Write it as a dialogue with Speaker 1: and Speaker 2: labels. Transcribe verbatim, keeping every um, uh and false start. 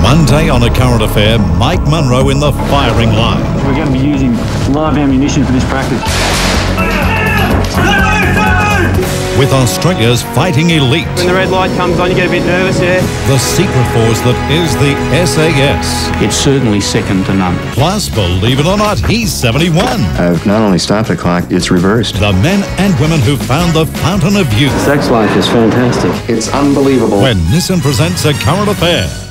Speaker 1: One day on A Current Affair, Mike Munro in the firing line.
Speaker 2: We're going to be using live ammunition for this practice.
Speaker 1: With Australia's fighting elite.
Speaker 3: When the red light comes on, you get a bit nervous, yeah?
Speaker 1: The secret force that is the S A S.
Speaker 3: It's certainly second to none.
Speaker 1: Plus, believe it or not, he's seventy-one.
Speaker 4: I've not only stopped the clock, it's reversed.
Speaker 1: The men and women who found the fountain of youth.
Speaker 2: Sex life is fantastic.
Speaker 4: It's unbelievable.
Speaker 1: When Nissan presents A Current Affair.